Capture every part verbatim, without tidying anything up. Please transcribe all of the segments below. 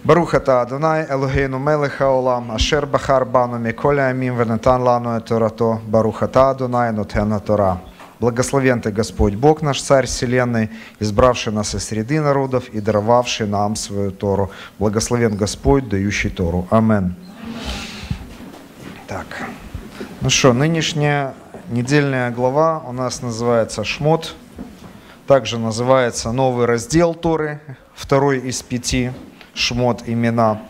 ברוך אתה אדוני אלוהינו מלך העולם אשר בחר בנו מכל העמים ונתן לנו את תורתו. ברוך אתה אדוני נותן התורה. Благословен Ты, Господь, Бог наш, Царь Вселенной, избравший нас из среды народов и даровавший нам свою Тору. Благословен Господь, дающий Тору. Амин. Так, ну что, нынешняя недельная глава у нас называется Шмот. Также называется новый раздел Торы, второй из пяти, Шмот, имена.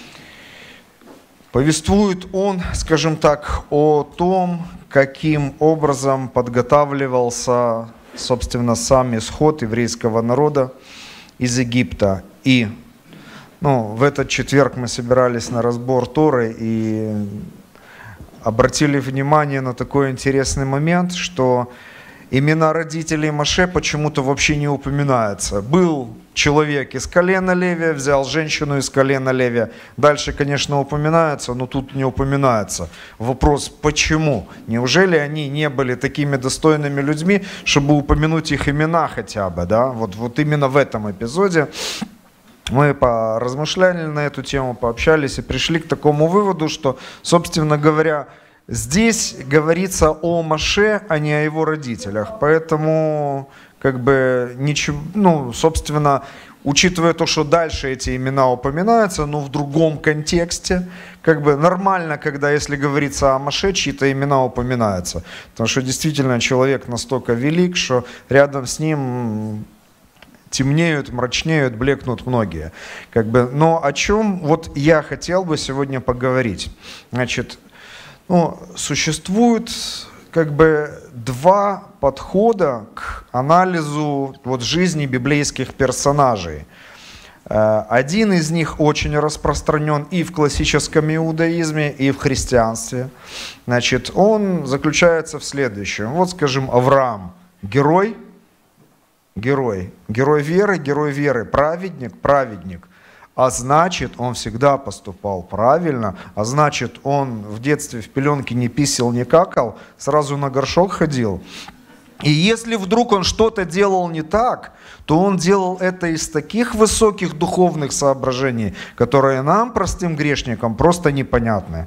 Повествует он, скажем так, о том, каким образом подготавливался, собственно, сам исход еврейского народа из Египта. И ну, в этот четверг мы собирались на разбор Торы и обратили внимание на такой интересный момент, что имена родителей Моше почему-то вообще не упоминаются. Был человек из колена Левия, взял женщину из колена Левия. Дальше, конечно, упоминается, но тут не упоминается. Вопрос, почему? Неужели они не были такими достойными людьми, чтобы упомянуть их имена хотя бы? Да? Вот, вот именно в этом эпизоде мы поразмышляли на эту тему, пообщались и пришли к такому выводу, что, собственно говоря, здесь говорится о Моше, а не о его родителях. Поэтому, как бы, ничего, ну, собственно, учитывая то, что дальше эти имена упоминаются, но в другом контексте, как бы нормально, когда, если говорится о Моше, чьи-то имена упоминаются. Потому что действительно человек настолько велик, что рядом с ним темнеют, мрачнеют, блекнут многие. Как бы, но о чем вот я хотел бы сегодня поговорить. Значит, ну, существует как бы два подхода к анализу вот, жизни библейских персонажей. Один из них очень распространен и в классическом иудаизме, и в христианстве. Значит, он заключается в следующем. Вот, скажем, Авраам – герой, герой, герой веры, герой веры, праведник, праведник. А значит, он всегда поступал правильно, а значит, он в детстве в пеленке не писал, не какал, сразу на горшок ходил. И если вдруг он что-то делал не так, то он делал это из таких высоких духовных соображений, которые нам, простым грешникам, просто непонятны.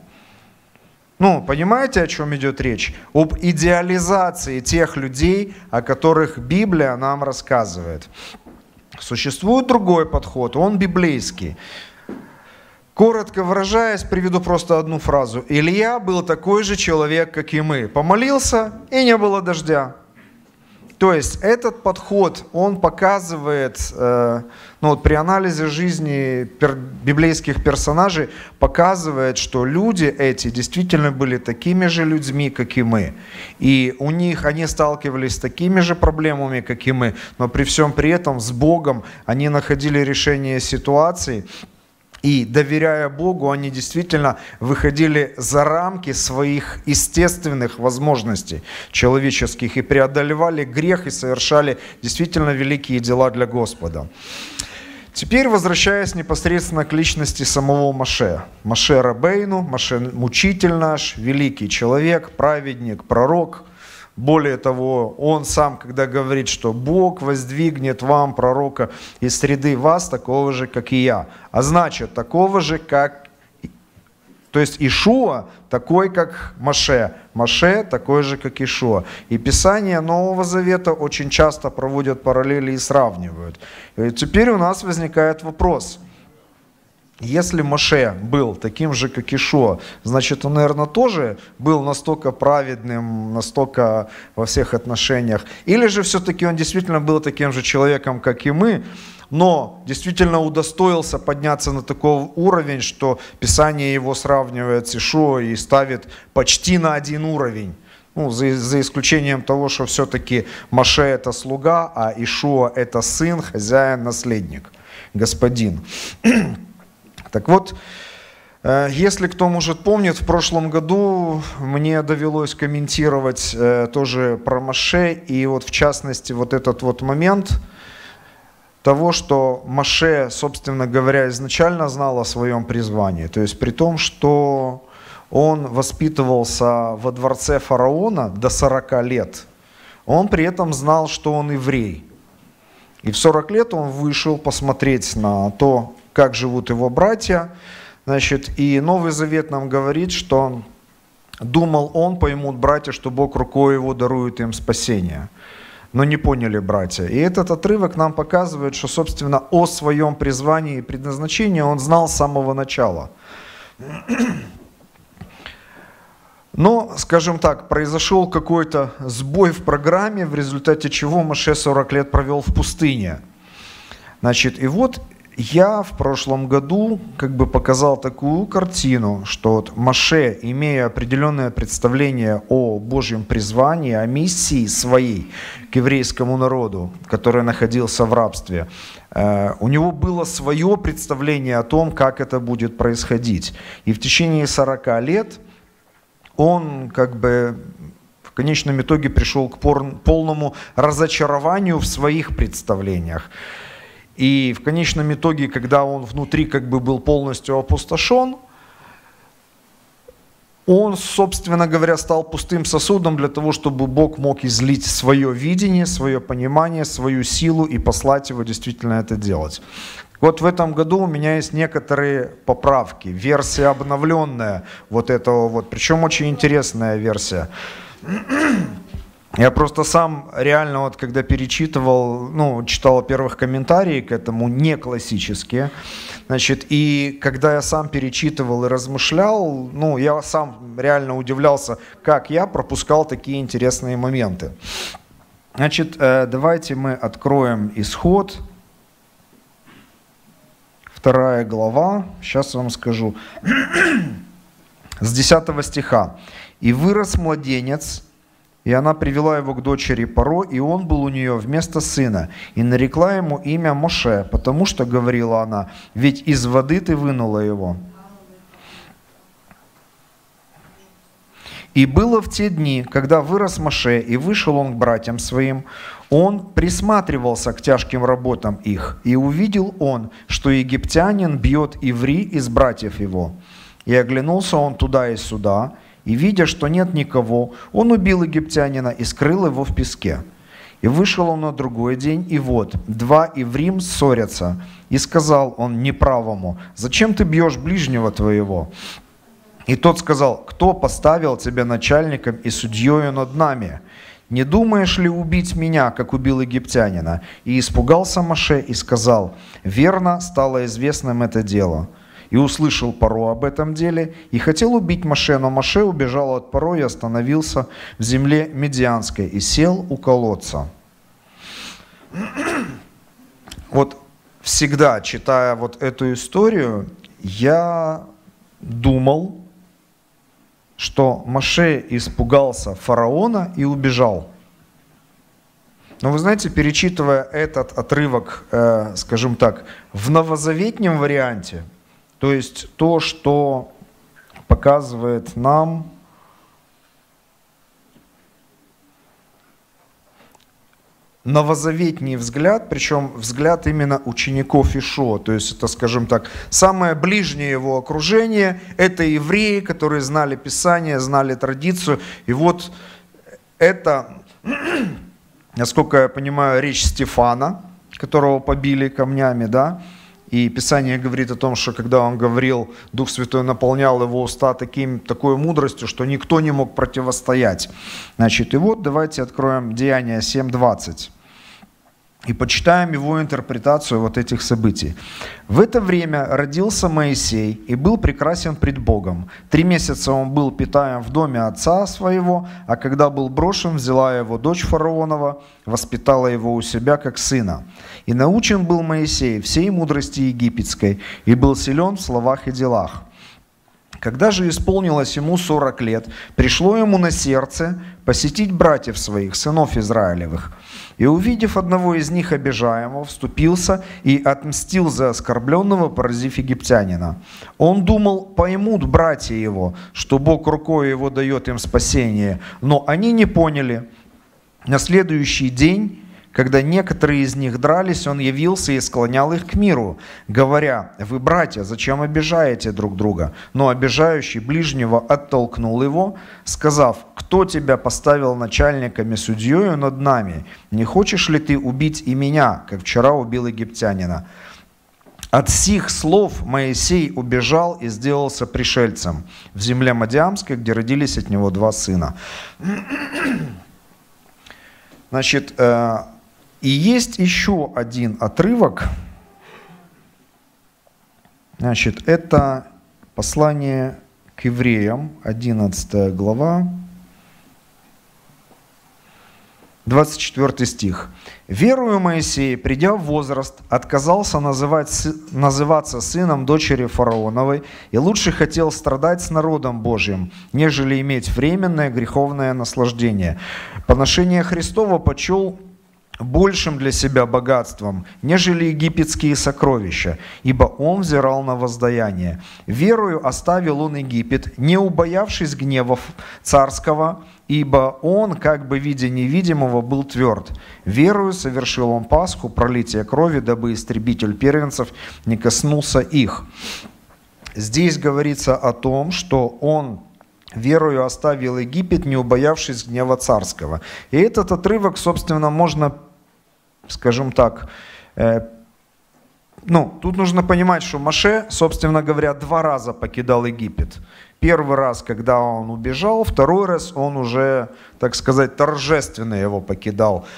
Ну, понимаете, о чем идет речь? Об идеализации тех людей, о которых Библия нам рассказывает. Существует другой подход, он библейский. Коротко выражаясь, приведу просто одну фразу. Илья был такой же человек, как и мы. Помолился, и не было дождя. То есть этот подход, он показывает, э, ну вот при анализе жизни пер, библейских персонажей, показывает, что люди эти действительно были такими же людьми, как и мы. И у них, они сталкивались с такими же проблемами, как и мы, но при всем при этом с Богом они находили решение ситуации. И, доверяя Богу, они действительно выходили за рамки своих естественных возможностей человеческих и преодолевали грех и совершали действительно великие дела для Господа. Теперь, возвращаясь непосредственно к личности самого Моше. Моше Рабейну, Моше мучитель наш, великий человек, праведник, пророк. Более того, он сам, когда говорит, что Бог воздвигнет вам пророка из среды вас, такого же, как и я. А значит, такого же, как... То есть Ишуа такой, как Моше. Моше такой же, как Ишуа. И Писание Нового Завета очень часто проводят параллели и сравнивают. И теперь у нас возникает вопрос. Если Моше был таким же, как Ишуа, значит, он, наверное, тоже был настолько праведным, настолько во всех отношениях. Или же все-таки он действительно был таким же человеком, как и мы, но действительно удостоился подняться на такой уровень, что Писание его сравнивает с Ишуа и ставит почти на один уровень. Ну, за, за исключением того, что все-таки Моше это слуга, а Ишуа это сын, хозяин, наследник, господин. Так вот, если кто, может, помнит, в прошлом году мне довелось комментировать тоже про Моше, и вот в частности вот этот вот момент того, что Моше, собственно говоря, изначально знал о своем призвании. То есть при том, что он воспитывался во дворце фараона до сорока лет, он при этом знал, что он еврей. И в сорок лет он вышел посмотреть на то, как живут его братья. Значит, и Новый Завет нам говорит, что думал он, поймут братья, что Бог рукой его дарует им спасение. Но не поняли братья. И этот отрывок нам показывает, что, собственно, о своем призвании и предназначении он знал с самого начала. Но, скажем так, произошел какой-то сбой в программе, в результате чего Моше сорок лет провел в пустыне. Значит, и вот я в прошлом году как бы показал такую картину, что вот Моше, имея определенное представление о Божьем призвании, о миссии своей к еврейскому народу, который находился в рабстве, э, у него было свое представление о том, как это будет происходить. И в течение сорока лет он как бы в конечном итоге пришел к полному разочарованию в своих представлениях. И в конечном итоге, когда он внутри как бы был полностью опустошен, он, собственно говоря, стал пустым сосудом для того, чтобы Бог мог излить свое видение, свое понимание, свою силу и послать его действительно это делать. Вот в этом году у меня есть некоторые поправки, версия обновленная вот этого вот, причем очень интересная версия. Я просто сам реально вот когда перечитывал, ну, читал, во-первых, комментарии к этому, не классические, значит, и когда я сам перечитывал и размышлял, ну, я сам реально удивлялся, как я пропускал такие интересные моменты. Значит, давайте мы откроем Исход, вторая глава, сейчас вам скажу, с десятого стиха. «И вырос младенец, и она привела его к дочери Паро, и он был у нее вместо сына. И нарекла ему имя Моше, потому что, говорила она, ведь из воды ты вынула его. И было в те дни, когда вырос Моше, и вышел он к братьям своим, он присматривался к тяжким работам их, и увидел он, что египтянин бьет иври из братьев его. И оглянулся он туда и сюда, и, видя, что нет никого, он убил египтянина и скрыл его в песке. И вышел он на другой день, и вот, два иврим ссорятся. И сказал он неправому, «Зачем ты бьешь ближнего твоего?» И тот сказал, «Кто поставил тебя начальником и судьею над нами? Не думаешь ли убить меня, как убил египтянина?» И испугался Моше и сказал, «Верно стало известным это дело». И услышал Паро об этом деле, и хотел убить Моше, но Моше убежал от Паро и остановился в земле Медианской и сел у колодца. Вот всегда, читая вот эту историю, я думал, что Моше испугался фараона и убежал. Но вы знаете, перечитывая этот отрывок, э, скажем так, в новозаветнем варианте, то есть то, что показывает нам новозаветний взгляд, причем взгляд именно учеников Ишуа, то есть это, скажем так, самое ближнее его окружение, это евреи, которые знали Писание, знали традицию, и вот это, насколько я понимаю, речь Стефана, которого побили камнями, да, и Писание говорит о том, что когда он говорил, Дух Святой наполнял его уста таким, такой мудростью, что никто не мог противостоять. Значит, и вот давайте откроем Деяния семь двадцать и почитаем его интерпретацию вот этих событий. «В это время родился Моисей и был прекрасен пред Богом. Три месяца он был питаем в доме отца своего, а когда был брошен, взяла его дочь фараонова, воспитала его у себя как сына. И научен был Моисей всей мудрости египетской, и был силен в словах и делах. Когда же исполнилось ему сорок лет, пришло ему на сердце посетить братьев своих, сынов Израилевых. И, увидев одного из них обижаемого, вступился и отмстил за оскорбленного, поразив египтянина. Он думал, поймут братья его, что Бог рукой его дает им спасение, но они не поняли. На следующий день, когда некоторые из них дрались, он явился и склонял их к миру, говоря, «Вы, братья, зачем обижаете друг друга?» Но обижающий ближнего оттолкнул его, сказав, «Кто тебя поставил начальником и судьею над нами? Не хочешь ли ты убить и меня, как вчера убил египтянина?» От сих слов Моисей убежал и сделался пришельцем в земле Мадиамской, где родились от него два сына. Значит, и есть еще один отрывок. Значит, это послание к евреям, одиннадцатая глава, двадцать четвёртый стих. «Верую Моисей, придя в возраст, отказался называть, называться сыном дочери фараоновой и лучше хотел страдать с народом Божьим, нежели иметь временное греховное наслаждение. Поношение Христова почел большим для себя богатством, нежели египетские сокровища, ибо он взирал на воздаяние. Верою оставил он Египет, не убоявшись гневов царского, ибо он, как бы видя невидимого, был тверд. Верою совершил он Пасху, пролитие крови, дабы истребитель первенцев не коснулся их». Здесь говорится о том, что он верою оставил Египет, не убоявшись гнева царского. И этот отрывок, собственно, можно, скажем так, э, ну, тут нужно понимать, что Моше, собственно говоря, два раза покидал Египет. Первый раз, когда он убежал, второй раз он уже, так сказать, торжественно его покидал.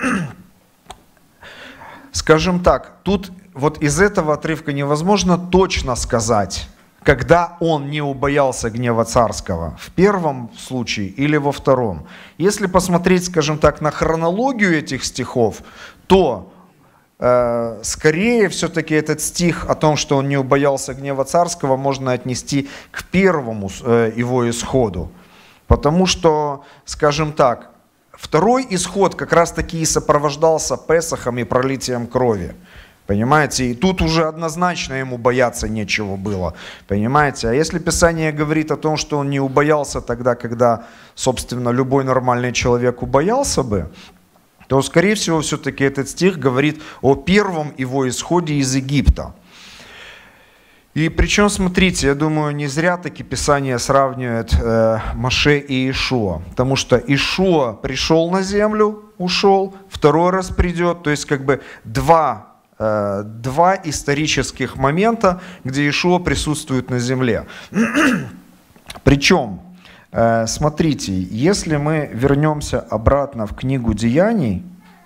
Скажем так, тут вот из этого отрывка невозможно точно сказать, когда он не убоялся гнева царского, в первом случае или во втором. Если посмотреть, скажем так, на хронологию этих стихов, то э, скорее все-таки этот стих о том, что он не убоялся гнева царского, можно отнести к первому э, его исходу. Потому что, скажем так, второй исход как раз-таки и сопровождался Песахом и пролитием крови. Понимаете, и тут уже однозначно ему бояться нечего было, понимаете. А если Писание говорит о том, что он не убоялся тогда, когда, собственно, любой нормальный человек убоялся бы, то, скорее всего, все-таки этот стих говорит о первом его исходе из Египта. И причем, смотрите, я думаю, не зря таки Писание сравнивает э, Моше и Иешуа, потому что Иешуа пришел на землю, ушел, второй раз придет, то есть как бы два Два исторических момента, где Иешуа присутствует на земле. Причем, смотрите, если мы вернемся обратно в книгу Деяний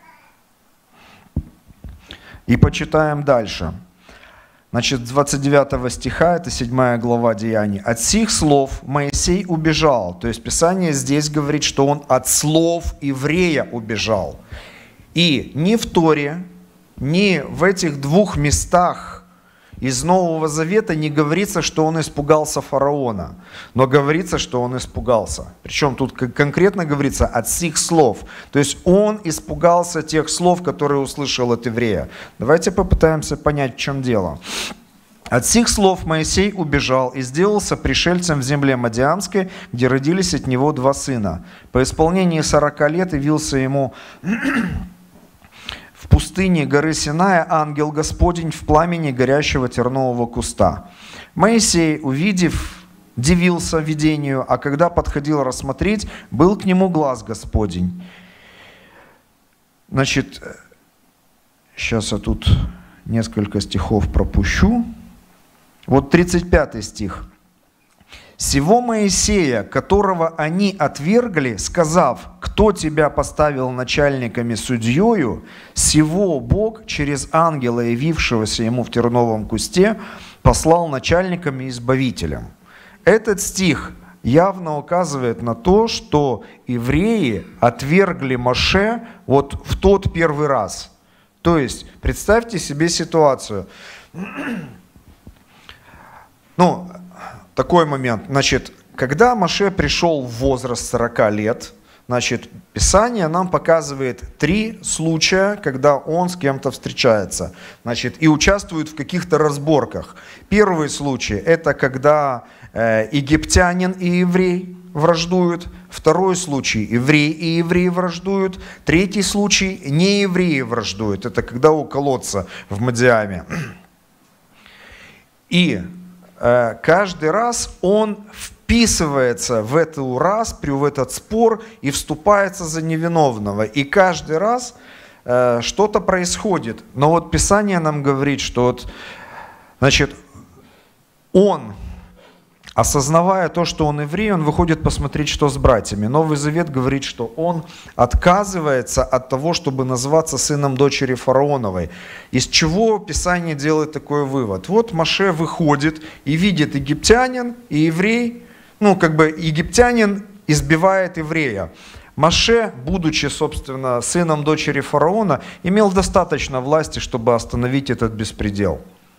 и почитаем дальше. Значит, с двадцать девятого стиха, это седьмая глава Деяний. «От сих слов Моисей убежал». То есть Писание здесь говорит, что он от слов еврея убежал. И ни в Торе, ни в этих двух местах из Нового Завета не говорится, что он испугался фараона, но говорится, что он испугался. Причем тут конкретно говорится от сих слов. То есть он испугался тех слов, которые услышал от еврея. Давайте попытаемся понять, в чем дело. «От сих слов Моисей убежал и сделался пришельцем в земле Мадиамской, где родились от него два сына. По исполнении сорока лет явился ему в пустыне горы Синая ангел Господень в пламени горящего тернового куста. Моисей, увидев, дивился видению, а когда подходил рассмотреть, был к нему глаз Господень». Значит, сейчас я тут несколько стихов пропущу. Вот тридцать пятый стих. «Сего Моисея, которого они отвергли, сказав, кто тебя поставил начальниками судьею, сего Бог через ангела, явившегося ему в терновом кусте, послал начальником и избавителем». Этот стих явно указывает на то, что евреи отвергли Моше вот в тот первый раз. То есть, представьте себе ситуацию. Ну, такой момент. Значит, когда Моше пришел в возраст сорока лет, значит, Писание нам показывает три случая, когда он с кем-то встречается, значит, и участвует в каких-то разборках. Первый случай – это когда э, египтянин и еврей враждуют. Второй случай – еврей и евреи враждуют. Третий случай – не евреи враждуют. Это когда у колодца в Мадиаме. И каждый раз он вписывается в эту распрю, в этот спор и вступается за невиновного. И каждый раз э, что-то происходит. Но вот Писание нам говорит, что вот Значит, он, осознавая то, что он еврей, он выходит посмотреть, что с братьями. Новый Завет говорит, что он отказывается от того, чтобы называться сыном дочери фараоновой. Из чего Писание делает такой вывод? Вот Моше выходит и видит египтянин и еврей, ну как бы египтянин избивает еврея. Моше, будучи, собственно, сыном дочери фараона, имел достаточно власти, чтобы остановить этот беспредел.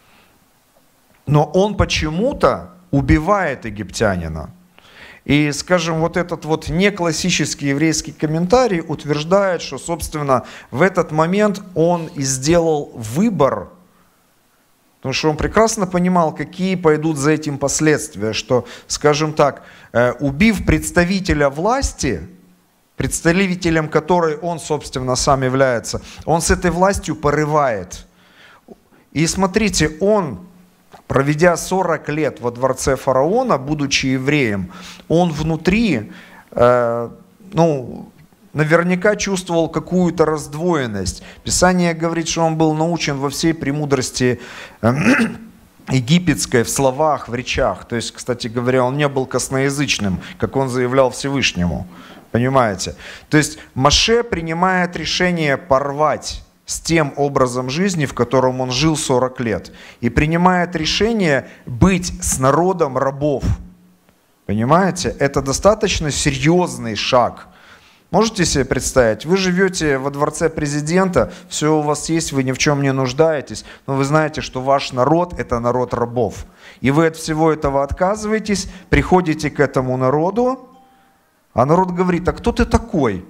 Но он почему-то убивает египтянина. И, скажем, вот этот вот неклассический еврейский комментарий утверждает, что, собственно, в этот момент он и сделал выбор, потому что он прекрасно понимал, какие пойдут за этим последствия, что, скажем так, убив представителя власти, представителем которой он, собственно, сам является, он с этой властью порывает. И смотрите, он, проведя сорок лет во дворце фараона, будучи евреем, он внутри, э, ну, наверняка чувствовал какую-то раздвоенность. Писание говорит, что он был научен во всей премудрости э, египетской, в словах, в речах. То есть, кстати говоря, он не был косноязычным, как он заявлял Всевышнему. Понимаете? То есть Моше принимает решение порвать с тем образом жизни, в котором он жил сорок лет, и принимает решение быть с народом рабов. Понимаете? Это достаточно серьезный шаг. Можете себе представить, вы живете во дворце президента, все у вас есть, вы ни в чем не нуждаетесь, но вы знаете, что ваш народ – это народ рабов. И вы от всего этого отказываетесь, приходите к этому народу, а народ говорит: а кто ты такой?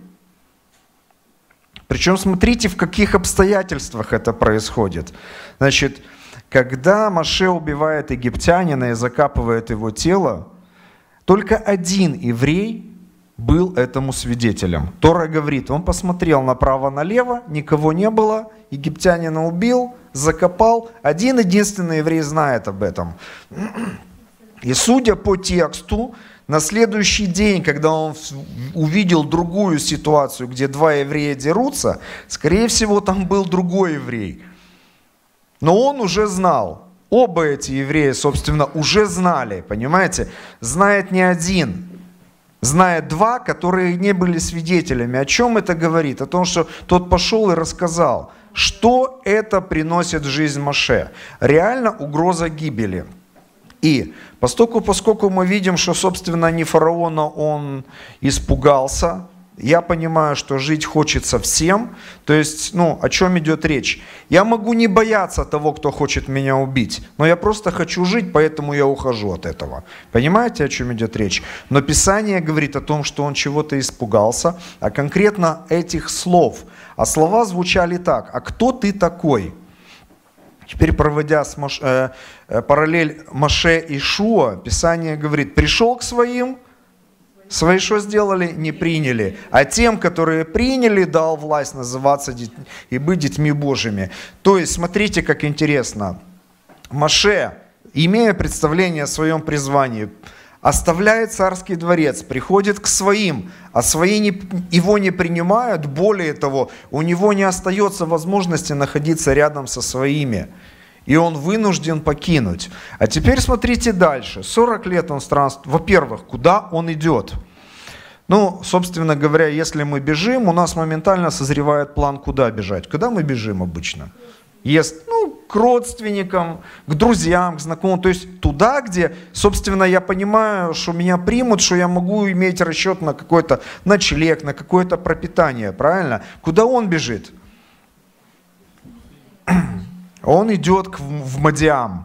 Причем смотрите, в каких обстоятельствах это происходит. Значит, когда Моше убивает египтянина и закапывает его тело, только один еврей был этому свидетелем. Тора говорит, он посмотрел направо-налево, никого не было, египтянина убил, закопал. Один единственный еврей знает об этом. И судя по тексту, на следующий день, когда он увидел другую ситуацию, где два еврея дерутся, скорее всего, там был другой еврей. Но он уже знал. Оба эти еврея, собственно, уже знали, понимаете? Знает не один. Знает два, которые не были свидетелями. О чем это говорит? О том, что тот пошел и рассказал, что это приносит в жизнь Моше. Реально угроза гибели. И поскольку, поскольку мы видим, что, собственно, не фараона он испугался, я понимаю, что жить хочется всем. То есть, ну, о чем идет речь? Я могу не бояться того, кто хочет меня убить, но я просто хочу жить, поэтому я ухожу от этого. Понимаете, о чем идет речь? Но Писание говорит о том, что он чего-то испугался, а конкретно этих слов. А слова звучали так: «А кто ты такой?» Теперь, проводя с Мош... э, э, параллель Моше и Шуа, Писание говорит: пришел к своим, свои что сделали? Не приняли. А тем, которые приняли, дал власть называться дет... и быть детьми Божьими. То есть, смотрите, как интересно. Моше, имея представление о своем призвании, оставляет царский дворец, приходит к своим, а свои не, его не принимают. Более того, у него не остается возможности находиться рядом со своими. И он вынужден покинуть. А теперь смотрите дальше. сорок лет он странствует. Во-первых, куда он идет? Ну, собственно говоря, если мы бежим, у нас моментально созревает план, куда бежать. Куда мы бежим обычно? Есть, ну, к родственникам, к друзьям, к знакомым. То есть туда, где, собственно, я понимаю, что меня примут, что я могу иметь расчет на какой-то ночлег, на какое-то пропитание. Правильно? Куда он бежит? Он идет в Мадиам.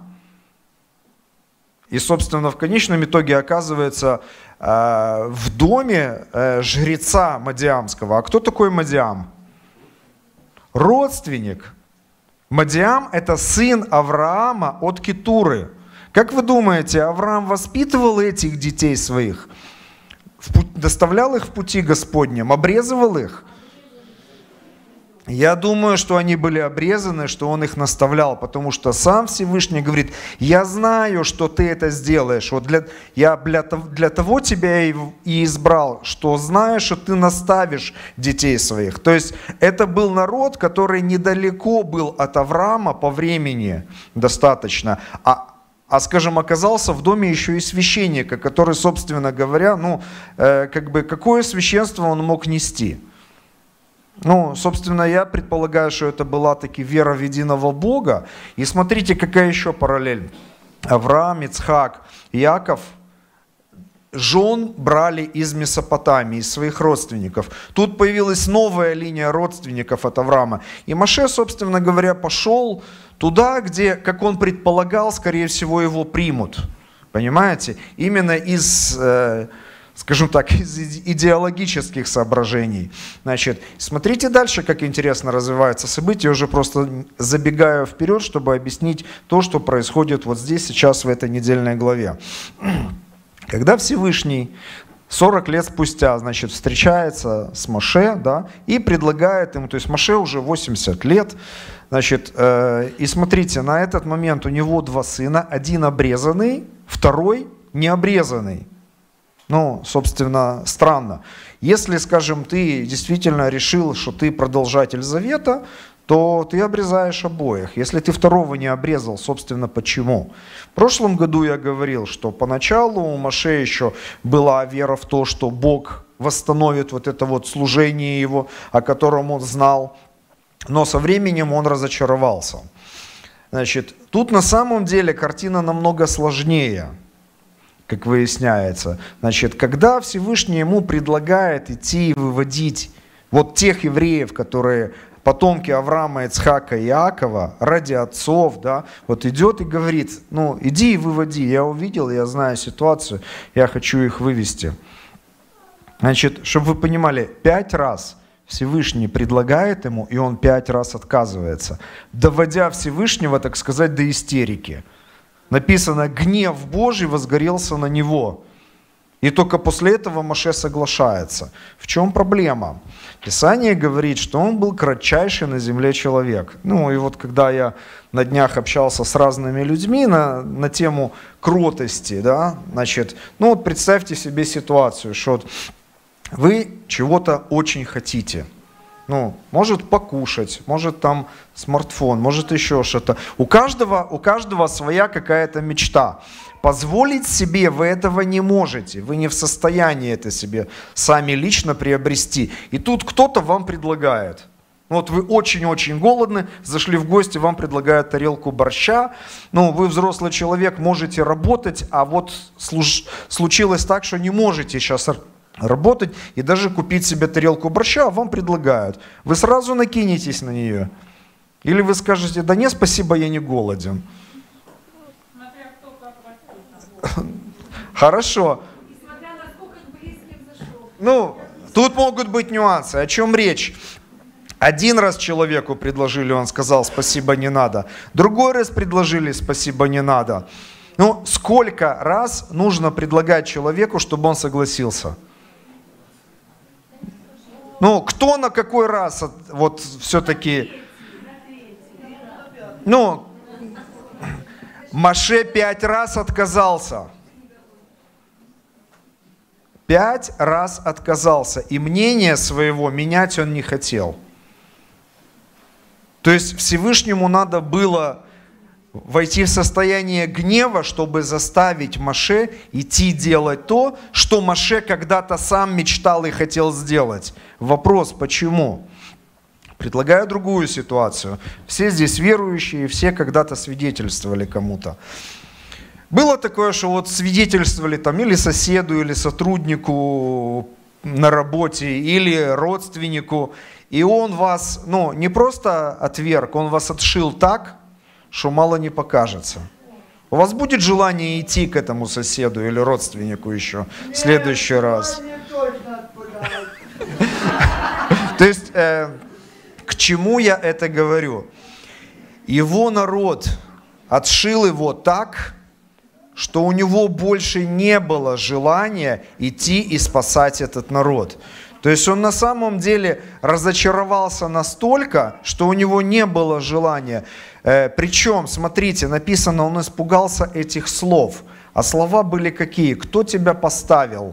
И, собственно, в конечном итоге оказывается в доме жреца Мадиамского. А кто такой Мадиам? Родственник. Мадиам – это сын Авраама от Кетуры. Как вы думаете, Авраам воспитывал этих детей своих? Доставлял их в пути Господнем? Обрезывал их? Я думаю, что они были обрезаны, что он их наставлял, потому что сам Всевышний говорит: я знаю, что ты это сделаешь. Вот для, я для, для того тебя и, и избрал, что знаешь, что ты наставишь детей своих. То есть это был народ, который недалеко был от Авраама по времени достаточно, а А, скажем, оказался в доме еще и священника, который, собственно говоря, ну, э, как бы, какое священство он мог нести? Ну, собственно, я предполагаю, что это была таки вера в единого Бога. И смотрите, какая еще параллель. Авраам, Ицхак, Иаков жен брали из Месопотамии, из своих родственников. Тут появилась новая линия родственников от Авраама. И Моше, собственно говоря, пошел туда, где, как он предполагал, скорее всего, его примут. Понимаете? Именно из, э, скажем так, из идеологических соображений. Значит, смотрите дальше, как интересно развиваются события. Я уже просто забегаю вперед, чтобы объяснить то, что происходит вот здесь, сейчас, в этой недельной главе. Когда Всевышний сорок лет спустя, значит, встречается с Моше, да, и предлагает ему, то есть Моше уже восемьдесят лет, значит, э, и смотрите, на этот момент у него два сына, один обрезанный, второй необрезанный. Ну, собственно, странно. Если, скажем, ты действительно решил, что ты продолжатель завета, то ты обрезаешь обоих. Если ты второго не обрезал, собственно, почему? В прошлом году я говорил, что поначалу у Моше еще была вера в то, что Бог восстановит вот это вот служение его, о котором он знал, но со временем он разочаровался. Значит, тут на самом деле картина намного сложнее, как выясняется. Значит, когда Всевышний ему предлагает идти и выводить вот тех евреев, которые потомки Авраама, Ицхака и Иакова, ради отцов, да, вот идет и говорит: ну, иди и выводи, я увидел, я знаю ситуацию, я хочу их вывести. Значит, чтобы вы понимали, пять раз Всевышний предлагает ему, и он пять раз отказывается, доводя Всевышнего, так сказать, до истерики. Написано: гнев Божий возгорелся на него. И только после этого Моше соглашается. В чем проблема? Писание говорит, что он был кратчайший на земле человек. Ну и вот когда я на днях общался с разными людьми на, на тему кротости, да, значит, ну вот представьте себе ситуацию, что вот вы чего-то очень хотите. Ну, может покушать, может там смартфон, может еще что-то. У каждого, у каждого своя какая-то мечта. Позволить себе вы этого не можете. Вы не в состоянии это себе сами лично приобрести. И тут кто-то вам предлагает. Вот вы очень-очень голодны, зашли в гости, вам предлагают тарелку борща. Ну, вы взрослый человек, можете работать, а вот служ... случилось так, что не можете сейчас работать и даже купить себе тарелку борща, а вам предлагают. Вы сразу накинетесь на нее? Или вы скажете: да нет, спасибо, я не голоден. Смотря кто как. Хорошо. Несмотря на сколько близких зашел. Ну, тут могут быть нюансы. О чем речь? Один раз человеку предложили, он сказал: спасибо, не надо. Другой раз предложили: спасибо, не надо. Ну, сколько раз нужно предлагать человеку, чтобы он согласился? Ну, кто на какой раз вот все-таки... Ну, Моше пять раз отказался. Пять раз отказался. И мнение своего менять он не хотел. То есть Всевышнему надо было войти в состояние гнева, чтобы заставить Моше идти делать то, что Моше когда-то сам мечтал и хотел сделать. Вопрос: почему? Предлагаю другую ситуацию. Все здесь верующие, все когда-то свидетельствовали кому-то. Было такое, что вот свидетельствовали там или соседу, или сотруднику на работе, или родственнику, и он вас, ну, не просто отверг, он вас отшил так, что мало не покажется. У вас будет желание идти к этому соседу или родственнику еще в следующий раз? То есть, э, к чему я это говорю? Его народ отшил его так, что у него больше не было желания идти и спасать этот народ. То То есть он на самом деле разочаровался настолько, что у него не было желания. Э, причем, смотрите, написано, он испугался этих слов. А слова были какие? «Кто тебя поставил?»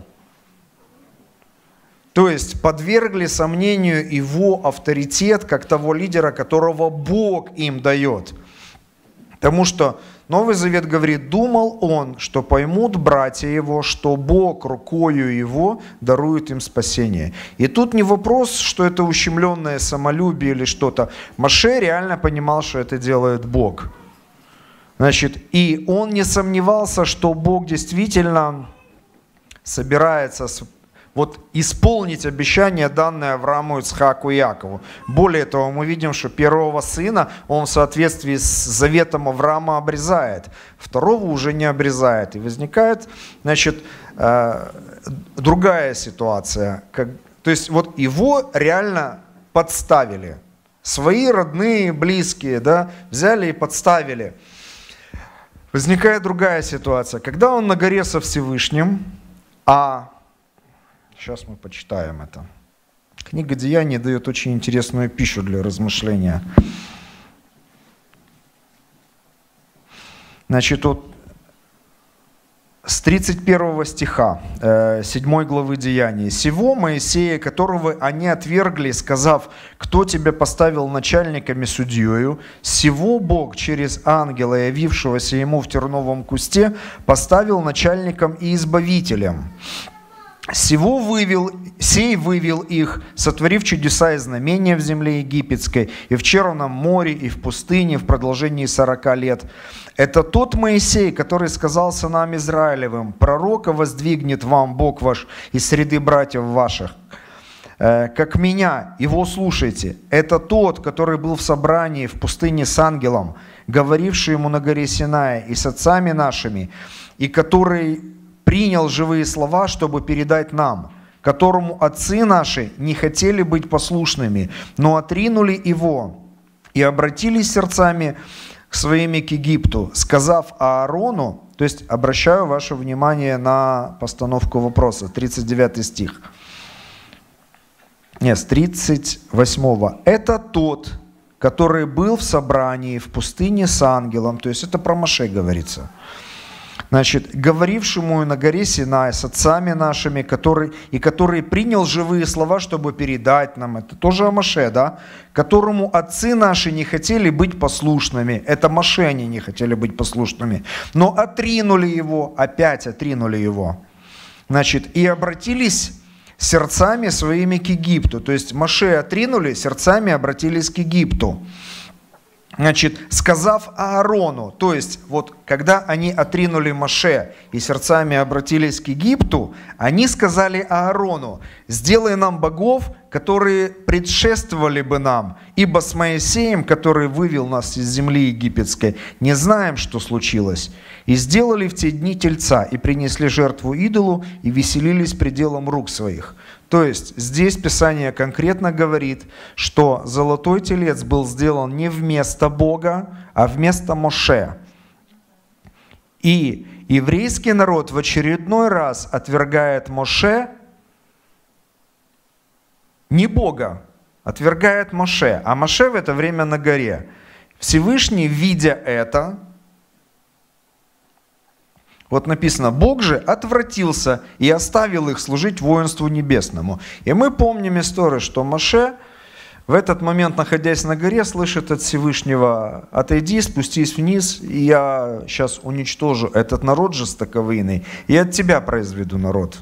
То есть подвергли сомнению его авторитет, как того лидера, которого Бог им дает. Потому что Новый Завет говорит, думал он, что поймут братья его, что Бог рукою его дарует им спасение. И тут не вопрос, что это ущемленное самолюбие или что-то. Моше реально понимал, что это делает Бог. Значит, и он не сомневался, что Бог действительно собирается вот исполнить обещание, данное Аврааму, Ицхаку и Якову. Более того, мы видим, что первого сына он в соответствии с заветом Авраама обрезает, второго уже не обрезает. И возникает, значит, другая ситуация. То есть вот его реально подставили. Свои родные, близкие, да, взяли и подставили. Возникает другая ситуация. Когда он на горе со Всевышним, а сейчас мы почитаем это. Книга Деяний дает очень интересную пищу для размышления. Значит, вот с тридцать первого стиха седьмой главы Деяний. «Сего Моисея, которого они отвергли, сказав, кто тебя поставил начальником и судьею, сего Бог через ангела, явившегося ему в терновом кусте, поставил начальником и избавителем. Сего вывел, сей вывел их, сотворив чудеса и знамения в земле египетской, и в Черном море, и в пустыне в продолжении сорока лет. Это тот Моисей, который сказал сынам Израилевым, пророка воздвигнет вам Бог ваш из среды братьев ваших, э, как меня, его слушайте. Это тот, который был в собрании в пустыне с ангелом, говоривший ему на горе Синая и с отцами нашими, и который принял живые слова, чтобы передать нам, которому отцы наши не хотели быть послушными, но отринули его и обратились сердцами своими к Египту, сказав Аарону, то есть обращаю ваше внимание на постановку вопроса, тридцать девятый стих. Нет, с тридцать восьмого. Это тот, который был в собрании в пустыне с ангелом, то есть это про Моше говорится. Значит, говорившему на горе Синай с отцами нашими, который, и который принял живые слова, чтобы передать нам, это тоже о Моше, да? Которому отцы наши не хотели быть послушными, это Моше они не хотели быть послушными, но отринули его, опять отринули его, значит, и обратились сердцами своими к Египту, то есть Моше отринули, сердцами обратились к Египту. Значит, сказав Аарону, то есть вот когда они отринули Моше и сердцами обратились к Египту, они сказали Аарону, сделай нам богов, которые предшествовали бы нам, ибо с Моисеем, который вывел нас из земли египетской, не знаем, что случилось. И сделали в те дни тельца, и принесли жертву идолу, и веселились пределом рук своих. То есть здесь Писание конкретно говорит, что золотой телец был сделан не вместо Бога, а вместо Моше. И еврейский народ в очередной раз отвергает Моше, не Бога, отвергает Моше, а Моше в это время на горе. Всевышний, видя это, вот написано, Бог же отвратился и оставил их служить воинству небесному. И мы помним историю, что Моше в этот момент, находясь на горе, слышит от Всевышнего, отойди, спустись вниз, и я сейчас уничтожу этот народ жестоковыйный, и от тебя произведу народ.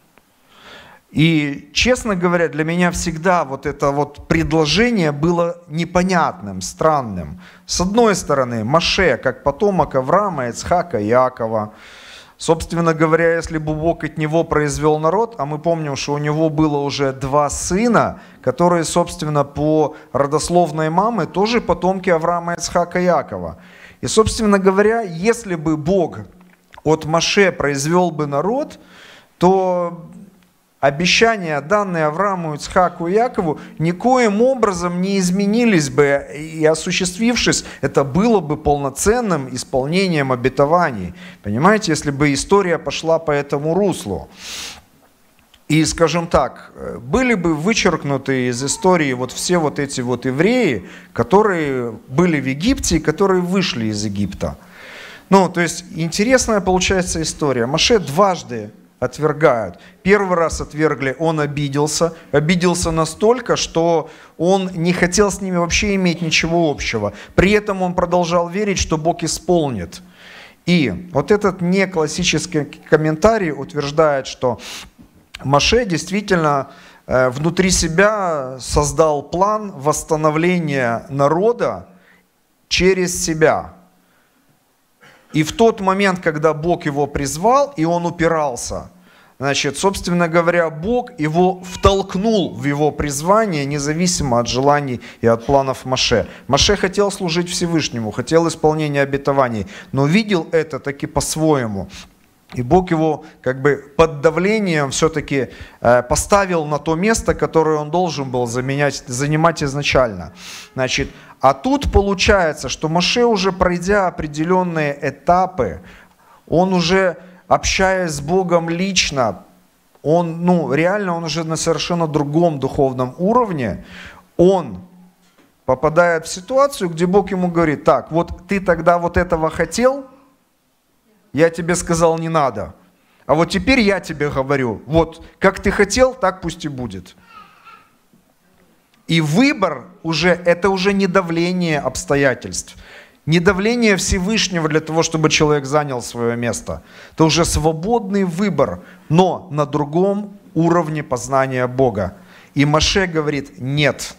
И, честно говоря, для меня всегда вот это вот предложение было непонятным, странным. С одной стороны, Моше, как потомок Авраама, Ицхака, Иакова. Собственно говоря, если бы Бог от него произвел народ, а мы помним, что у него было уже два сына, которые, собственно, по родословной мамы тоже потомки Авраама, Ицхака, Иакова. И, собственно говоря, если бы Бог от Моше произвел бы народ, то обещания, данные Аврааму, Ицхаку и Якову, никоим образом не изменились бы, и осуществившись, это было бы полноценным исполнением обетований. Понимаете, если бы история пошла по этому руслу. И, скажем так, были бы вычеркнуты из истории вот все вот эти вот евреи, которые были в Египте и которые вышли из Египта. Ну, то есть интересная получается история. Моше дважды отвергают. Первый раз отвергли, он обиделся. Обиделся настолько, что он не хотел с ними вообще иметь ничего общего. При этом он продолжал верить, что Бог исполнит. И вот этот неклассический комментарий утверждает, что Моше действительно э, внутри себя создал план восстановления народа через себя. И в тот момент, когда Бог его призвал, и он упирался, значит, собственно говоря, Бог его втолкнул в его призвание, независимо от желаний и от планов Моше. Моше хотел служить Всевышнему, хотел исполнения обетований, но видел это таки по-своему. И Бог его как бы под давлением все-таки э, поставил на то место, которое он должен был заменять, занимать изначально. Значит, а тут получается, что Моше, уже пройдя определенные этапы, он уже, общаясь с Богом лично, он, ну, реально он уже на совершенно другом духовном уровне, он попадает в ситуацию, где Бог ему говорит: так, вот ты тогда вот этого хотел, я тебе сказал, не надо. А вот теперь я тебе говорю, вот как ты хотел, так пусть и будет. И выбор уже, это уже не давление обстоятельств, не давление Всевышнего для того, чтобы человек занял свое место. Это уже свободный выбор, но на другом уровне познания Бога. И Моше говорит: нет.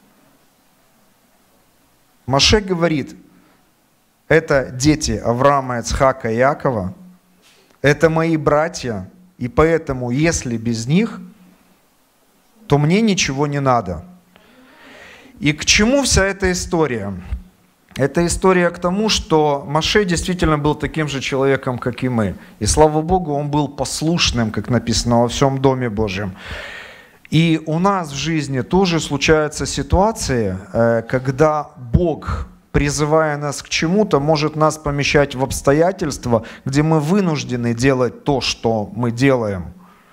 Моше говорит: это дети Авраама, Ицхака и Иакова, это мои братья, и поэтому, если без них, то мне ничего не надо. И к чему вся эта история? Эта история к тому, что Моше действительно был таким же человеком, как и мы. И слава Богу, он был послушным, как написано, во всем Доме Божьем. И у нас в жизни тоже случаются ситуации, когда Бог, призывая нас к чему-то, может нас помещать в обстоятельства, где мы вынуждены делать то, что мы делаем.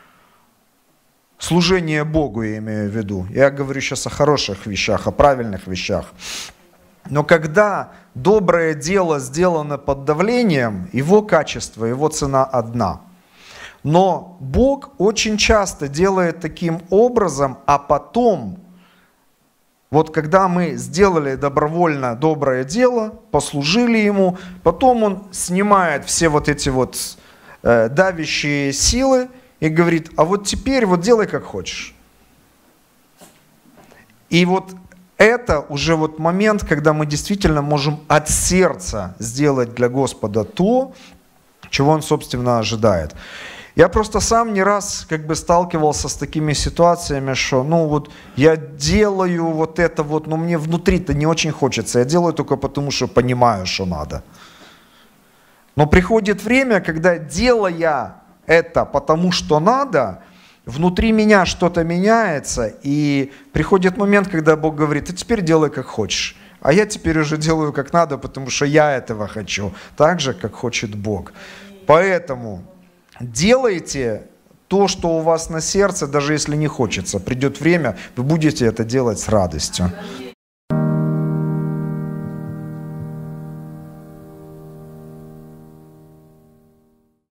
Служение Богу я имею в виду. Я говорю сейчас о хороших вещах, о правильных вещах. Но когда доброе дело сделано под давлением, его качество, его цена одна. Но Бог очень часто делает таким образом, а потом, вот когда мы сделали добровольно доброе дело, послужили Ему, потом Он снимает все вот эти вот э, давящие силы и говорит: а вот теперь вот делай как хочешь. И вот это уже вот момент, когда мы действительно можем от сердца сделать для Господа то, чего Он, собственно, ожидает. Я просто сам не раз как бы сталкивался с такими ситуациями, что ну вот я делаю вот это вот, но мне внутри-то не очень хочется. Я делаю только потому, что понимаю, что надо. Но приходит время, когда, делая это потому, что надо, внутри меня что-то меняется, и приходит момент, когда Бог говорит: ты теперь делай как хочешь. А я теперь уже делаю как надо, потому что я этого хочу, так же, как хочет Бог. Поэтому делайте то, что у вас на сердце, даже если не хочется. Придет время, вы будете это делать с радостью.